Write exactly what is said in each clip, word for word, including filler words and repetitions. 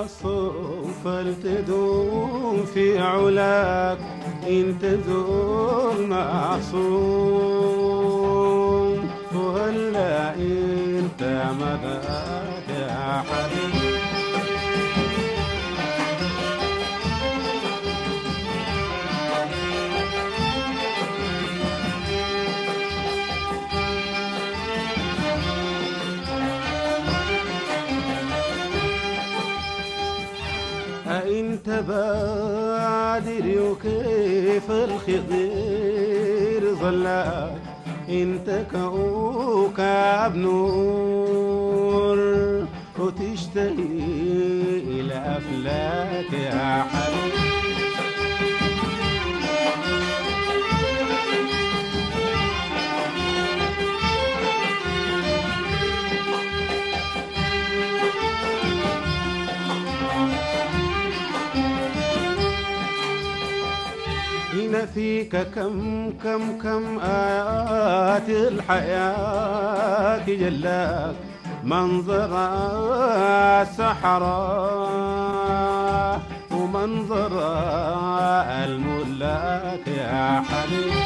الصوم فلتدوم في علاك، انت ذو معصوم وهلا انت مداك يا حبيبي. أنت بادر وكيف الخضير ظلاك، انت كوكب نور وتشتهي إلى أفلاك يا حبيبي. هنا فيك كم كم كم آيات الحياة جلاك، منظر السحراء ومنظر الملاك يا حبيبي.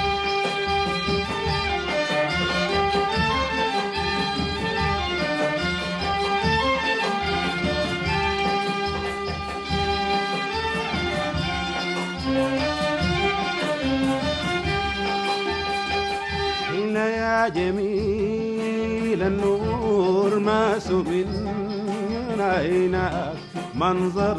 يا جميل النور ماس من عيناك، منظر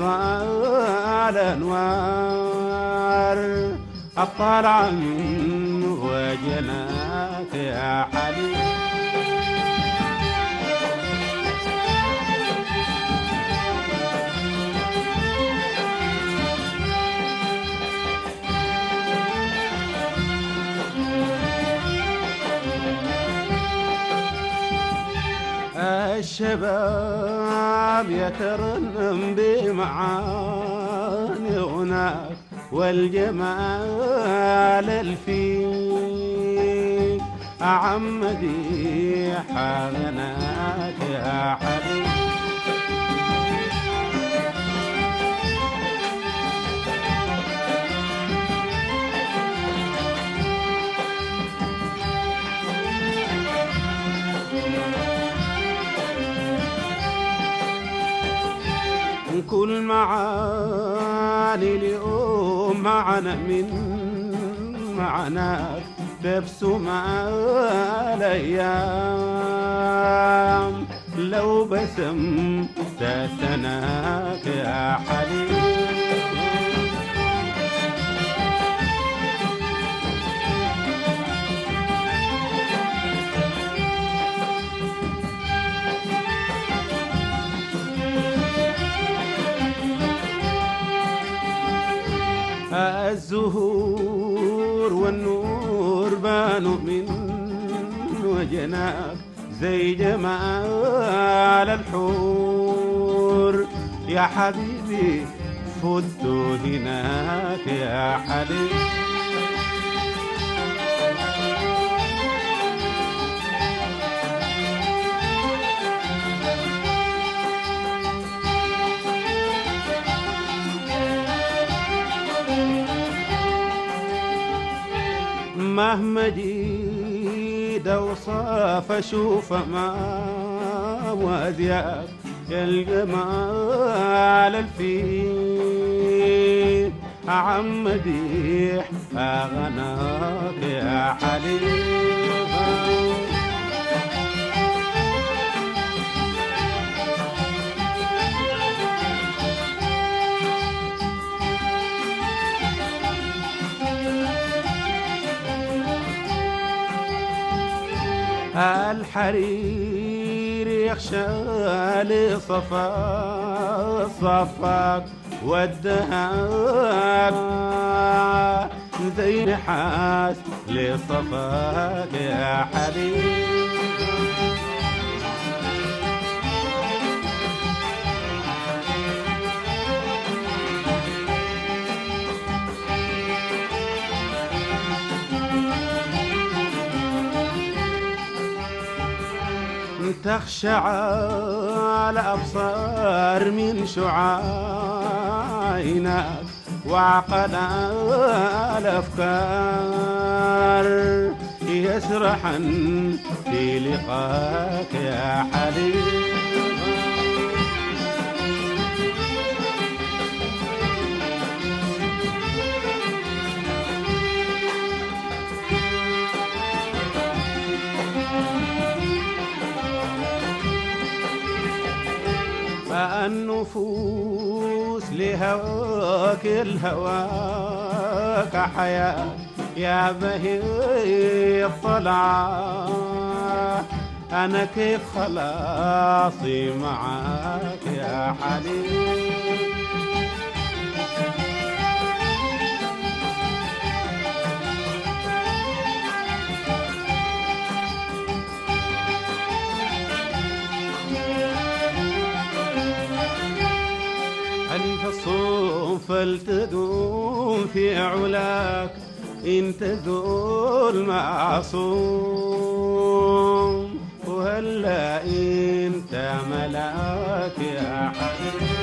الأنوار الطالعة من وجناك يا حبيبي. الشباب يترنم بمعاني هناك، والجمال الفيك أعم مديح غناك يا حبيبي. كل معاني اليوم معنا من معناك، تبسم الأيام لو بسم تتناك يا حبيبي. الزهور والنور بانوا من وجناك، زي جمال الحور يا حبيبي. فت هناك يا حبيبي. مهما جيد اوصاف اشوف ما وازياك، يا الجمال الفيك عم مديح اغناك يا حبيبي. الحرير يخشى لصفا صفاك، والدهب زي نحاس لصفاك يا حبيبي. تخشع الأبصار من شعاعينك وعقد الأفكار يسرحن في لقاك يا حبيب. النفوس لهواك الهواك حياة يا بهي الطلعة، أنا كيف خلاصي معاك يا حبيب. ألف الصوم فلتدوم في علاك، انت ذو المعصوم وهلا انت ملاك يا حبيبي.